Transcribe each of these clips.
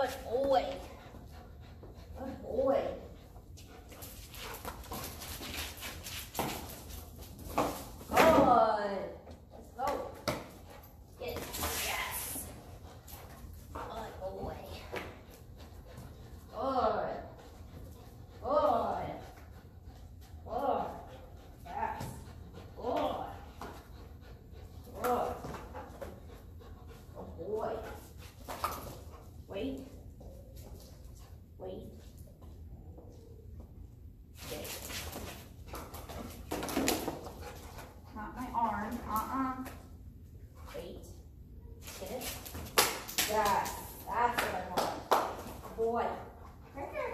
Good boy. Good boy. Good. Let's go. Get it. Yes. Good boy. Good. Good. Good. Yes. Good. Good. Good boy. Wait. Wait. Okay. Not my arm. Wait. Get it? Yes. That's what I want. Boy. Right there.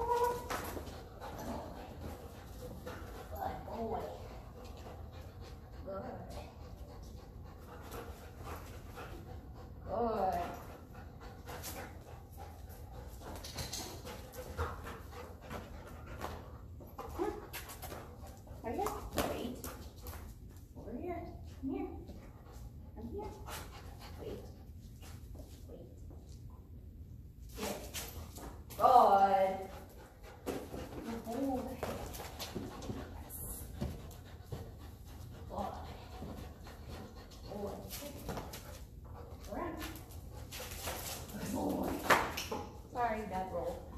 Good boy. Good. Good. Right here. Wait. Over here. Come here. Come here. Wait. Wait. Here. Good. Good boy. Yes. Good. Boy. Around. Good boy. Sorry, bad roll.